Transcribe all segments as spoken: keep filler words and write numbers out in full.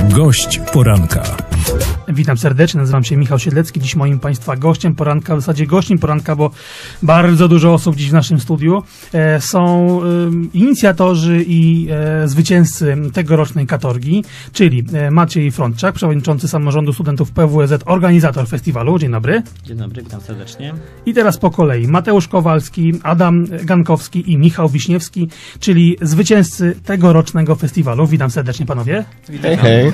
Gość poranka. Witam serdecznie, nazywam się Michał Siedlecki. Dziś moim Państwa gościem poranka, w zasadzie gościem poranka, bo bardzo dużo osób dziś w naszym studiu. E, są e, inicjatorzy i e, zwycięzcy tegorocznej katorgi, czyli e, Maciej Frączak, przewodniczący Samorządu Studentów P W Z, organizator festiwalu. Dzień dobry. Dzień dobry, witam serdecznie. I teraz po kolei Mateusz Kowalski, Adam Gankowski i Michał Wiśniewski, czyli zwycięzcy tegorocznego festiwalu. Witam serdecznie, panowie. Witam. Hej.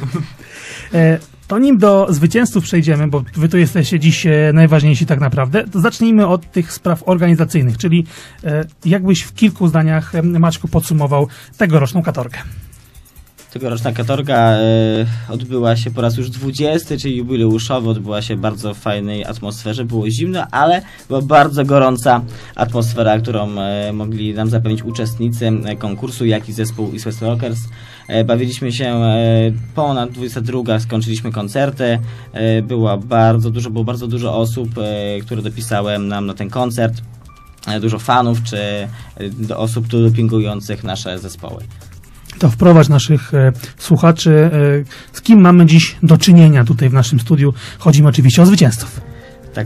E, To nim do zwycięzców przejdziemy, bo wy tu jesteście dziś e, najważniejsi tak naprawdę, to zacznijmy od tych spraw organizacyjnych, czyli e, jakbyś w kilku zdaniach, e, Maćku, podsumował tegoroczną katorgę. Tegoroczna katorga e, odbyła się po raz już dwudziesty, czyli jubileuszowy, odbyła się w bardzo fajnej atmosferze, było zimno, ale była bardzo gorąca atmosfera, którą e, mogli nam zapewnić uczestnicy konkursu, jak i zespół East West Rockers. E, bawiliśmy się e, ponad dwudziesta druga, skończyliśmy koncerty, e, było bardzo dużo, było bardzo dużo osób, e, które dopisały nam na ten koncert, e, dużo fanów, czy e, do osób tu dopingujących nasze zespoły. To wprowadź naszych e, słuchaczy, e, z kim mamy dziś do czynienia tutaj w naszym studiu. Chodzi mi oczywiście o zwycięzców. Tak,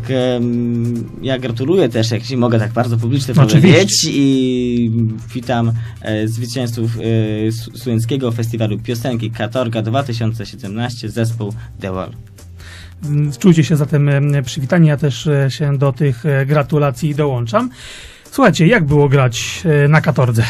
ja gratuluję też, jak się mogę tak bardzo publicznie Oczywiście. powiedzieć, i witam e, zwycięzców e, Studenckiego Festiwalu Piosenki Katorga dwa tysiące siedemnaście, zespół The Wall. Czujcie się zatem e, przywitani, ja też e, się do tych e, gratulacji dołączam. Słuchajcie, jak było grać e, na katordze?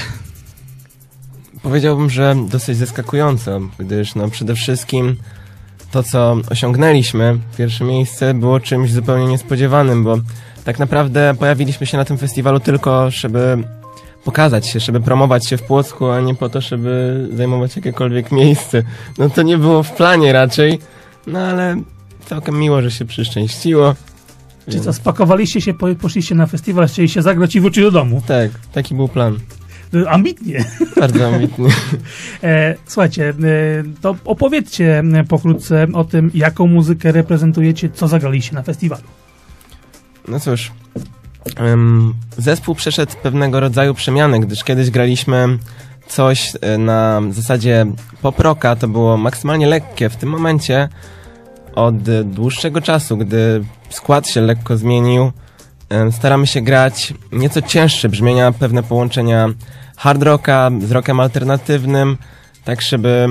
Powiedziałbym, że dosyć zaskakująco, gdyż no przede wszystkim to, co osiągnęliśmy, pierwsze miejsce, było czymś zupełnie niespodziewanym, bo tak naprawdę pojawiliśmy się na tym festiwalu tylko, żeby pokazać się, żeby promować się w Płocku, a nie po to, żeby zajmować jakiekolwiek miejsce. No to nie było w planie raczej, no ale całkiem miło, że się przyszczęściło. Czy co, spakowaliście się, po, poszliście na festiwal, chcieliście zagrać i wrócić do domu? Tak, taki był plan. Ambitnie. Bardzo ambitnie. E, słuchajcie, e, to opowiedzcie pokrótce o tym, jaką muzykę reprezentujecie, co zagraliście na festiwalu. No cóż, um, zespół przeszedł pewnego rodzaju przemianę, gdyż kiedyś graliśmy coś na zasadzie pop-rocka, to było maksymalnie lekkie. W tym momencie od dłuższego czasu, gdy skład się lekko zmienił, um, staramy się grać nieco cięższe brzmienia, pewne połączenia hard rocka z rockiem alternatywnym, tak żeby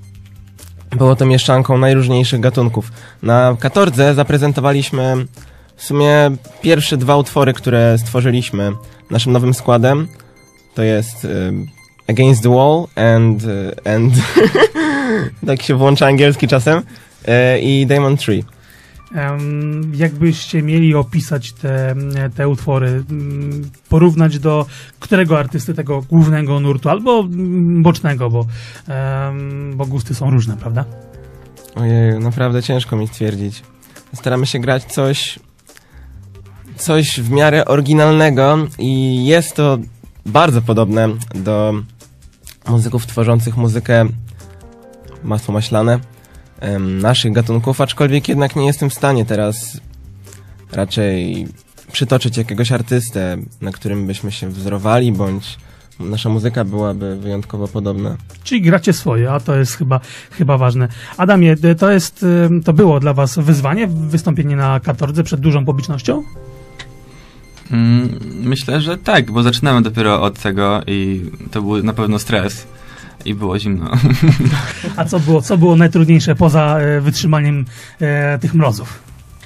było to mieszanką najróżniejszych gatunków. Na katordze zaprezentowaliśmy w sumie pierwsze dwa utwory, które stworzyliśmy naszym nowym składem. To jest um, Against the Wall and, uh, and tak się włącza angielski czasem, uh, i Diamond Tree. Um, jakbyście mieli opisać te, te utwory, um, porównać do którego artysty tego głównego nurtu, albo um, bocznego, bo, um, bo gusty są różne, prawda? Ojej, naprawdę ciężko mi stwierdzić. Staramy się grać coś, coś w miarę oryginalnego i jest to bardzo podobne do muzyków tworzących muzykę masło maślane, naszych gatunków, aczkolwiek jednak nie jestem w stanie teraz raczej przytoczyć jakiegoś artystę, na którym byśmy się wzorowali, bądź nasza muzyka byłaby wyjątkowo podobna. Czyli gracie swoje, a to jest chyba, chyba ważne. Adamie, to jest, to było dla was wyzwanie, wystąpienie na katordze przed dużą publicznością? Myślę, że tak, bo zaczynamy dopiero od tego i to był na pewno stres. I było zimno. A co było, co było najtrudniejsze poza e, wytrzymaniem e, tych mrozów?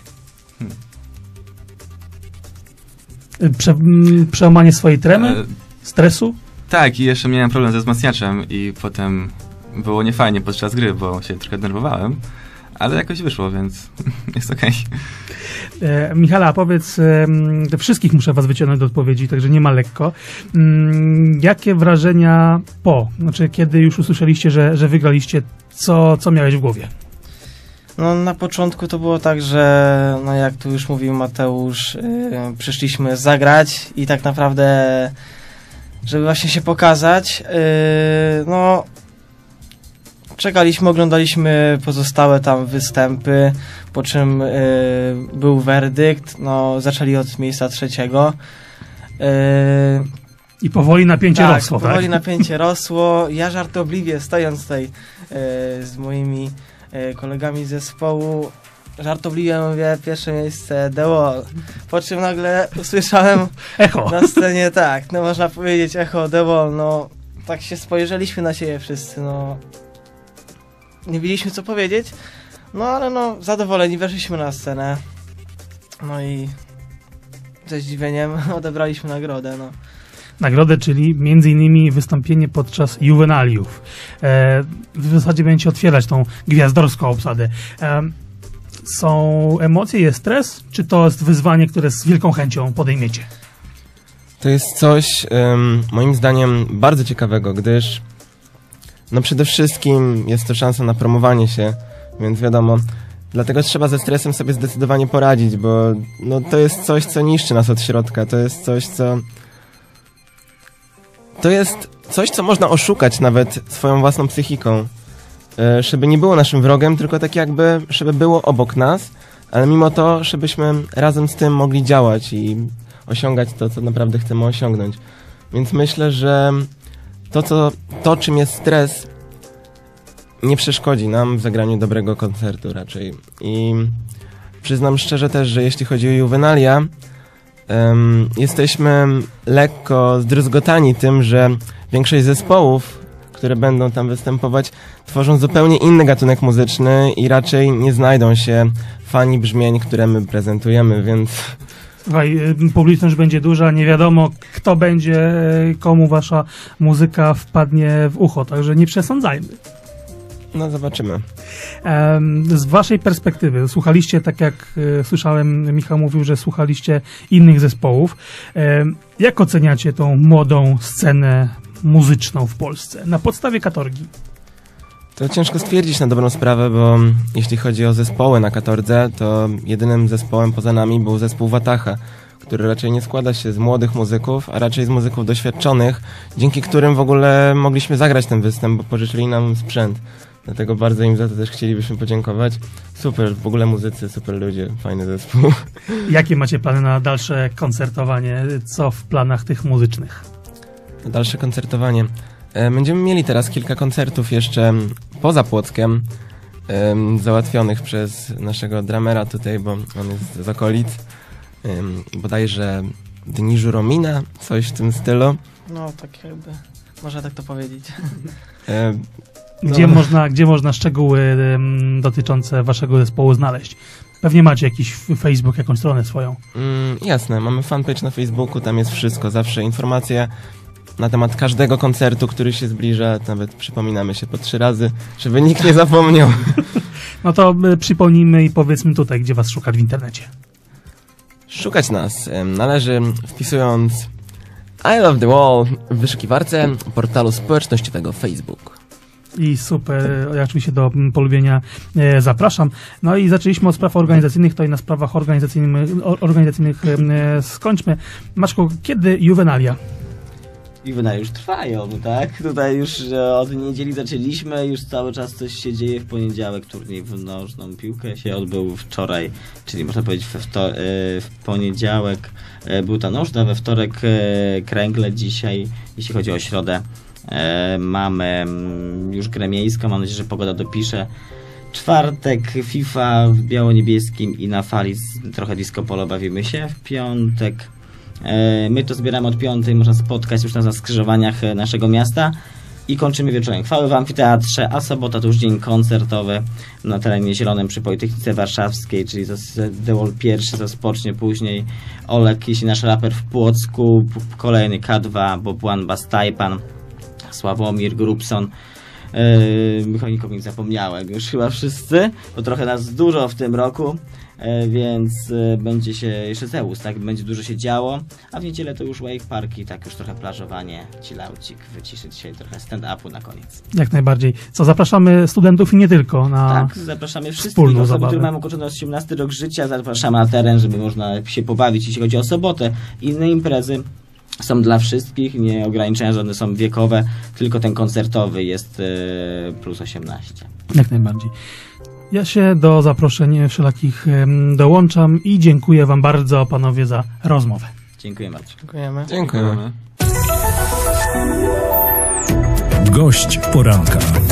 Prze, m, przełamanie swojej tremy? E, stresu? Tak, i jeszcze miałem problem ze wzmacniaczem i potem było niefajnie podczas gry, bo się trochę denerwowałem, ale jakoś wyszło, więc jest okej. E, Michala, powiedz, e, wszystkich muszę was wyciągnąć do odpowiedzi, także nie ma lekko. E, jakie wrażenia po, znaczy kiedy już usłyszeliście, że, że wygraliście, co, co miałeś w głowie? No na początku to było tak, że no jak tu już mówił Mateusz, yy, przyszliśmy zagrać i tak naprawdę, żeby właśnie się pokazać, yy, no czekaliśmy, oglądaliśmy pozostałe tam występy, po czym yy, był werdykt, no zaczęli od miejsca trzeciego. Yy, I powoli napięcie tak, rosło, tak? powoli napięcie rosło. Ja żartobliwie, stojąc tutaj e, z moimi e, kolegami z zespołu, żartobliwie mówię, pierwsze miejsce The Wall. Po czym nagle usłyszałem Echo. na scenie, tak, no można powiedzieć echo The Wall, no tak się spojrzeliśmy na siebie wszyscy, no nie wiedzieliśmy co powiedzieć, no ale no zadowoleni weszliśmy na scenę, no i ze zdziwieniem odebraliśmy nagrodę, no. Nagrodę, czyli między innymi wystąpienie podczas Juwenaliów. E, w zasadzie będziecie otwierać tą gwiazdorską obsadę. E, są emocje, jest stres, czy to jest wyzwanie, które z wielką chęcią podejmiecie? To jest coś, um, moim zdaniem, bardzo ciekawego, gdyż no przede wszystkim jest to szansa na promowanie się, więc wiadomo, dlatego trzeba ze stresem sobie zdecydowanie poradzić, bo no, to jest coś, co niszczy nas od środka, to jest coś, co... To jest coś, co można oszukać nawet swoją własną psychiką, e, żeby nie było naszym wrogiem, tylko tak jakby, żeby było obok nas, ale mimo to, żebyśmy razem z tym mogli działać i osiągać to, co naprawdę chcemy osiągnąć. Więc myślę, że to, co, to czym jest stres, nie przeszkodzi nam w zagraniu dobrego koncertu raczej. I przyznam szczerze też, że jeśli chodzi o Juwenalia, um, jesteśmy lekko zdruzgotani tym, że większość zespołów, które będą tam występować, tworzą zupełnie inny gatunek muzyczny i raczej nie znajdą się fani brzmień, które my prezentujemy, więc... Słuchaj, publiczność będzie duża, nie wiadomo kto będzie, komu wasza muzyka wpadnie w ucho, także nie przesądzajmy. No zobaczymy. Z waszej perspektywy, słuchaliście, tak jak e, słyszałem, Michał mówił, że słuchaliście innych zespołów. E, jak oceniacie tą młodą scenę muzyczną w Polsce na podstawie Katorgi? To ciężko stwierdzić na dobrą sprawę, bo jeśli chodzi o zespoły na Katordze, to jedynym zespołem poza nami był zespół Wataha, który raczej nie składa się z młodych muzyków, a raczej z muzyków doświadczonych, dzięki którym w ogóle mogliśmy zagrać ten występ, bo pożyczyli nam sprzęt. Dlatego bardzo im za to też chcielibyśmy podziękować. Super, w ogóle muzycy, super ludzie, fajny zespół. Jakie macie plany na dalsze koncertowanie? Co w planach tych muzycznych? Dalsze koncertowanie. Będziemy mieli teraz kilka koncertów jeszcze poza Płockiem, um, załatwionych przez naszego dramera tutaj, bo on jest z okolic. Um, bodajże Dni Żuromina, coś w tym stylu. No tak jakby, można tak to powiedzieć. Um, Gdzie, no. można, gdzie można szczegóły um, dotyczące waszego zespołu znaleźć? Pewnie macie jakiś Facebook, jakąś stronę swoją. Mm, jasne, mamy fanpage na Facebooku, tam jest wszystko, zawsze informacje na temat każdego koncertu, który się zbliża, nawet przypominamy się po trzy razy, żeby nikt nie zapomniał. No to y, przypomnijmy i powiedzmy tutaj, gdzie was szukać w internecie. Szukać nas em, należy wpisując I Love the Wall w wyszukiwarce portalu społecznościowego Facebook. I super, ja oczywiście do mm, polubienia e, zapraszam. No i zaczęliśmy od spraw organizacyjnych, to i na sprawach organizacyjnych, organizacyjnych e, skończmy. Maćku, kiedy Juwenalia? Juwenalia już trwają, tak? Tutaj już e, od niedzieli zaczęliśmy, już cały czas coś się dzieje. W poniedziałek turniej w nożną piłkę się odbył wczoraj, czyli można powiedzieć we wto- e, w poniedziałek e, był ta nożna, we wtorek e, kręgle, dzisiaj, jeśli chodzi o środę, e, mamy m, już grę miejską, mam nadzieję, że pogoda dopisze. Czwartek FIFA w biało-niebieskim i na fali z, trochę disco polo bawimy się. W piątek my to zbieramy od piątej, można spotkać już na skrzyżowaniach naszego miasta i kończymy wieczorem chwały w amfiteatrze, a sobota to już dzień koncertowy na terenie zielonym przy Politechnice Warszawskiej, czyli The Wall pierwszy rozpocznie, później Olek, jeśli nasz raper w Płocku, kolejny K dwa, Bob One, Bass Tajpan, Sławomir, Grubson. Yy, chyba nikogo nie zapomniałem, już chyba wszyscy, bo trochę nas dużo w tym roku. Więc będzie się jeszcze Zeus, tak? Będzie dużo się działo, a w niedzielę to już wave parki, tak już trochę plażowanie, chillaucik, wyciszyć się trochę stand-upu na koniec. Jak najbardziej. Co, zapraszamy studentów i nie tylko na Tak, zapraszamy wszystkich osoby, zabawę. które mają ukończony osiemnasty rok życia, zapraszamy na teren, żeby można się pobawić, jeśli chodzi o sobotę. Inne imprezy są dla wszystkich, nie ograniczenia żadne są wiekowe, tylko ten koncertowy jest plus osiemnaście. Jak najbardziej. Ja się do zaproszeń wszelakich dołączam i dziękuję wam bardzo, panowie, za rozmowę. Dziękuję bardzo. Dziękujemy. Dziękujemy. Gość poranka.